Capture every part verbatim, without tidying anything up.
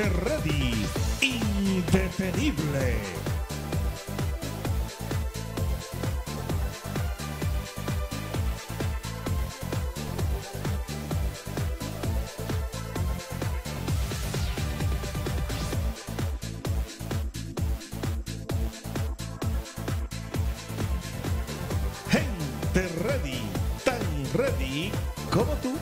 Gente ready, indetenible. Gente ready, tan ready como tú.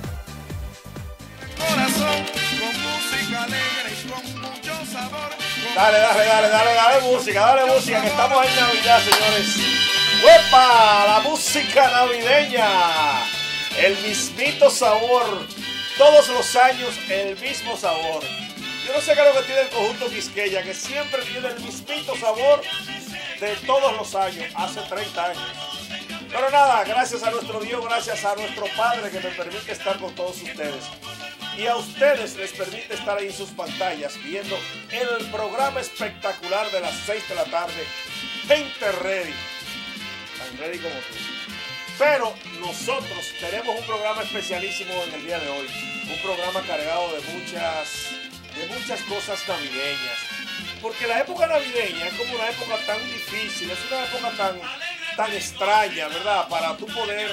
Corazón, con música alegre y con mucho sabor. Dale, dale, dale, dale, dale música, dale música, que estamos en Navidad, señores. ¡Huepa! La música navideña. El mismito sabor. Todos los años el mismo sabor. Yo no sé qué es lo que tiene el conjunto Quisqueya, que siempre tiene el mismito sabor de todos los años, hace treinta años. Pero nada, gracias a nuestro Dios, gracias a nuestro Padre que me permite estar con todos ustedes. Y a ustedes les permite estar ahí en sus pantallas viendo el programa espectacular de las seis de la tarde, Gente Ready. Tan ready como tú. Pero nosotros tenemos un programa especialísimo en el día de hoy. Un programa cargado de muchas, de muchas cosas navideñas. Porque la época navideña es como una época tan difícil, es una época tan, tan extraña, ¿verdad? Para tú poder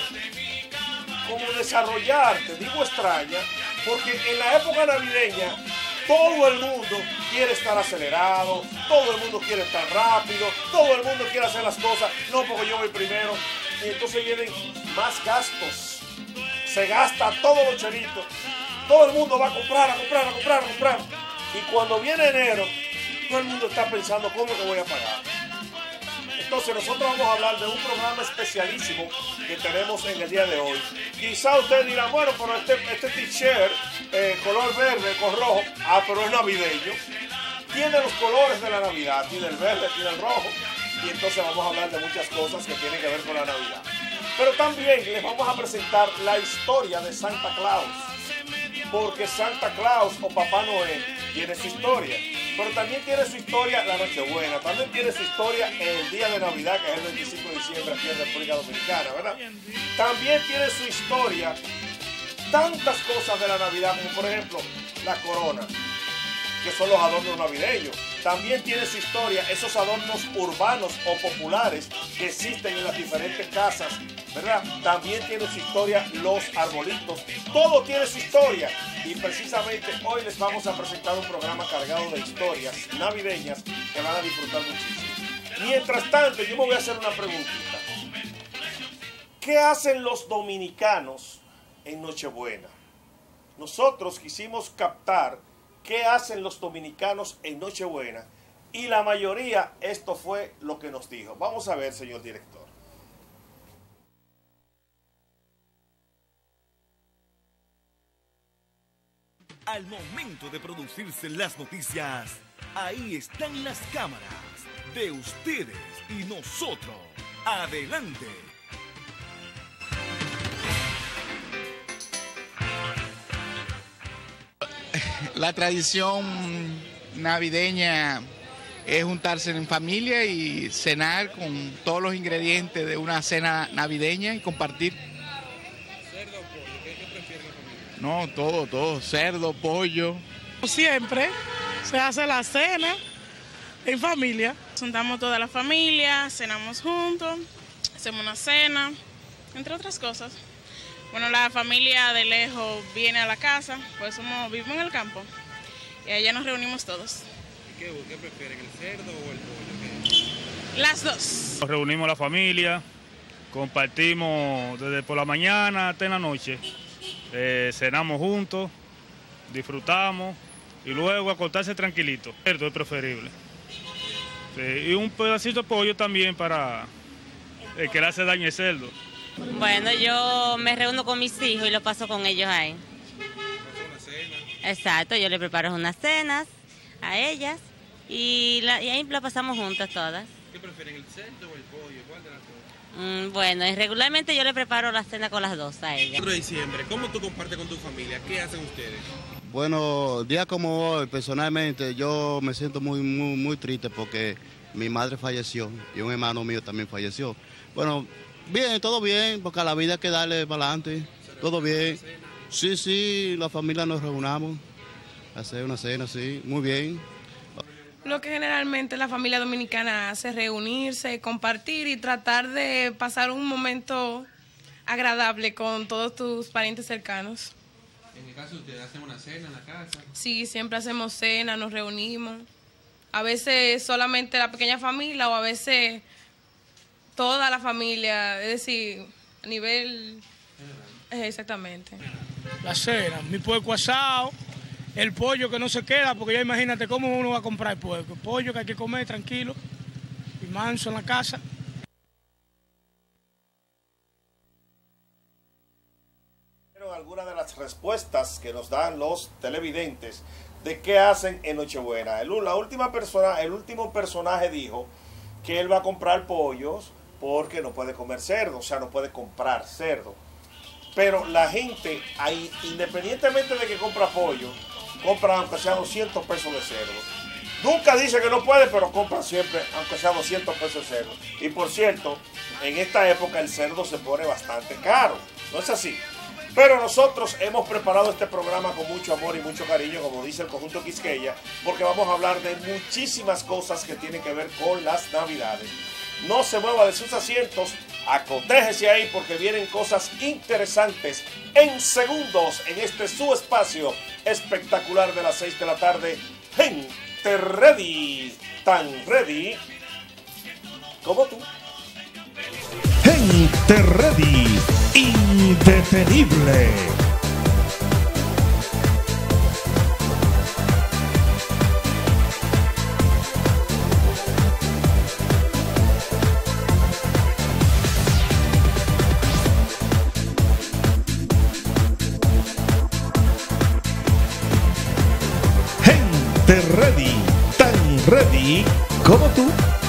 como desarrollarte, digo extraña, porque en la época navideña todo el mundo quiere estar acelerado, todo el mundo quiere estar rápido, todo el mundo quiere hacer las cosas, no porque yo voy primero, y entonces vienen más gastos, se gasta todos los chelitos, todo el mundo va a comprar, a comprar, a comprar, a comprar, y cuando viene enero, todo el mundo está pensando cómo que voy a pagar. Entonces nosotros vamos a hablar de un programa especialísimo que tenemos en el día de hoy. Quizá usted dirá, bueno, pero este, este t-shirt, eh, color verde con rojo, ah, pero es navideño. Tiene los colores de la Navidad, tiene el verde, tiene el rojo. Y entonces vamos a hablar de muchas cosas que tienen que ver con la Navidad. Pero también les vamos a presentar la historia de Santa Claus. Porque Santa Claus o Papá Noel tiene su historia. Pero también tiene su historia la Nochebuena, también tiene su historia el día de Navidad, que es el veinticinco de diciembre aquí en República Dominicana, ¿verdad? También tiene su historia tantas cosas de la Navidad, como por ejemplo la corona, que son los adornos navideños. También tiene su historia esos adornos urbanos o populares que existen en las diferentes casas, ¿verdad? También tiene su historia los arbolitos. Todo tiene su historia. Y precisamente hoy les vamos a presentar un programa cargado de historias navideñas que van a disfrutar muchísimo. Mientras tanto, yo me voy a hacer una preguntita. ¿Qué hacen los dominicanos en Nochebuena? Nosotros quisimos captar qué hacen los dominicanos en Nochebuena y la mayoría esto fue lo que nos dijo. Vamos a ver, señor director. Al momento de producirse las noticias, ahí están las cámaras de ustedes y nosotros. Adelante. La tradición navideña es juntarse en familia y cenar con todos los ingredientes de una cena navideña y compartir. ¿Cerdo o pollo? ¿Qué, qué prefiere la familia? No, todo, todo, cerdo, pollo. Siempre se hace la cena en familia. Juntamos toda la familia, cenamos juntos, hacemos una cena, entre otras cosas. Bueno, la familia de lejos viene a la casa, pues somos, vivimos en el campo y allá nos reunimos todos. ¿Y qué, qué prefieren, el cerdo o el pollo? ¿Qué? Las dos. Nos reunimos la familia, compartimos desde por la mañana hasta en la noche, eh, cenamos juntos, disfrutamos y luego acostarse tranquilito. El cerdo es preferible. Sí, y un pedacito de pollo también para el que le hace daño el cerdo. Bueno, yo me reúno con mis hijos y lo paso con ellos ahí. ¿Una cena? Exacto, yo le preparo unas cenas a ellas y, la, y ahí la pasamos juntas todas. ¿Qué prefieren, el cerdo o el pollo? ¿Cuál de las dos? Mm, bueno, y regularmente yo le preparo la cena con las dos a ellas. cuatro de diciembre, ¿cómo tú compartes con tu familia? ¿Qué hacen ustedes? Bueno, días como hoy, personalmente, yo me siento muy, muy, muy triste porque mi madre falleció y un hermano mío también falleció. Bueno, bien, todo bien, porque a la vida hay que darle para adelante. Todo bien. Sí, sí, la familia nos reunamos. hacer una cena, sí, muy bien. Lo que generalmente la familia dominicana hace es reunirse, compartir y tratar de pasar un momento agradable con todos tus parientes cercanos. En el caso de ustedes, ¿hacen una cena en la casa? Sí, siempre hacemos cena, nos reunimos. A veces solamente la pequeña familia o a veces toda la familia, es decir, a nivel... Eh, exactamente. La cena, mi puerco asado, el pollo que no se queda, porque ya imagínate cómo uno va a comprar el puerco. El pollo que hay que comer tranquilo y manso en la casa. Algunas de las respuestas que nos dan los televidentes de qué hacen en Nochebuena. El, la última persona, el último personaje dijo que él va a comprar pollos porque no puede comer cerdo, o sea, no puede comprar cerdo. Pero la gente, ahí, independientemente de que compra pollo, compra aunque sea doscientos pesos de cerdo. Nunca dice que no puede, pero compra siempre aunque sea doscientos pesos de cerdo. Y por cierto, en esta época el cerdo se pone bastante caro, ¿no es así? Pero nosotros hemos preparado este programa con mucho amor y mucho cariño, como dice el conjunto Quisqueya, porque vamos a hablar de muchísimas cosas que tienen que ver con las Navidades. No se mueva de sus asientos, acotéjese ahí porque vienen cosas interesantes en segundos en este su espacio espectacular de las seis de la tarde. Gente ready, tan ready como tú. Gente ready, indetenible. Gente ready, tan ready como tú.